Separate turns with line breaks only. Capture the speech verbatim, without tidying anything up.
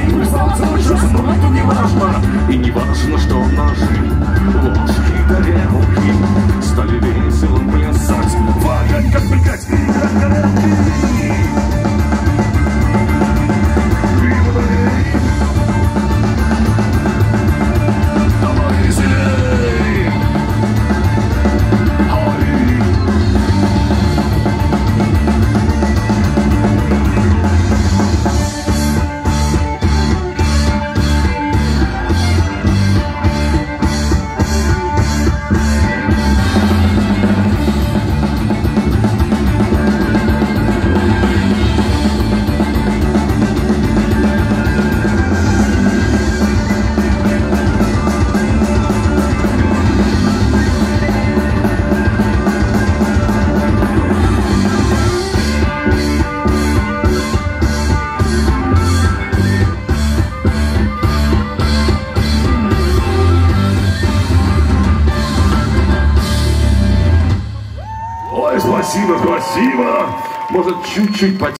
Мир стал точно, но это не важно. И не важно, что ножи, ложки, тарелки стали весело плясать. Вагон, как прикать, как горелки. Давай веселей. Ой, спасибо, спасибо. Может, чуть-чуть потише.